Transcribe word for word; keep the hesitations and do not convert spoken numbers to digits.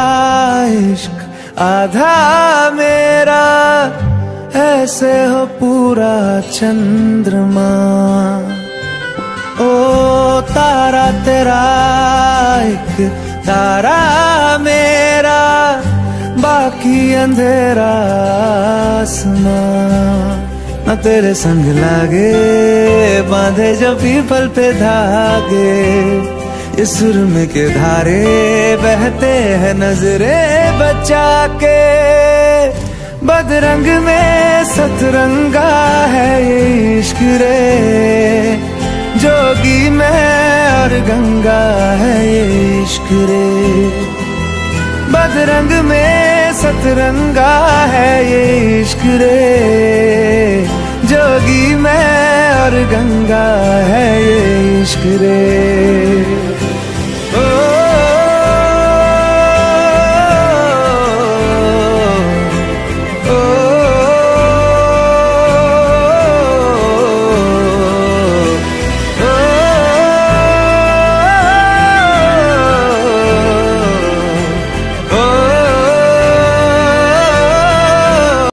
इश्क आधा मेरा, ऐसे हो पूरा चंद्रमा। ओ तारा तेरा एक तारा मेरा, बाकी अंधेरा आसमां। न तेरे संग लागे बांधे जो पीपल पे धागे, इस सुरमे के धारे बहते हैं नजरे बचा के। बदरंग में सतरंगा है ये इश्क रे, जोगी में और गंगा है ये इश्क रे। बदरंग में सतरंगा है ये इश्क रे, जोगी में और गंगा है ये इश्क रे।